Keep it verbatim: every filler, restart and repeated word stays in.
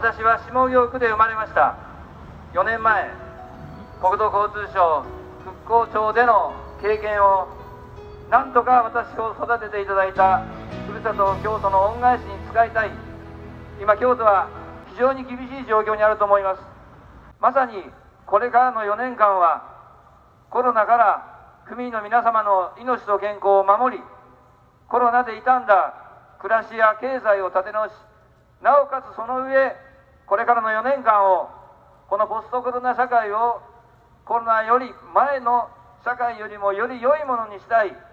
私は下京区で生まれました。よねんまえ、国土交通省復興庁での経験をなんとか私を育てていただいたふるさと京都の恩返しに使いたい。今京都は非常に厳しい状況にあると思います。まさにこれからのよねんかんはコロナから区民の皆様の命と健康を守り、コロナで傷んだ暮らしや経済を立て直し、なおかつその上これからのよねんかんをこのポストコロナ社会をコロナより前の社会よりもより良いものにしたい。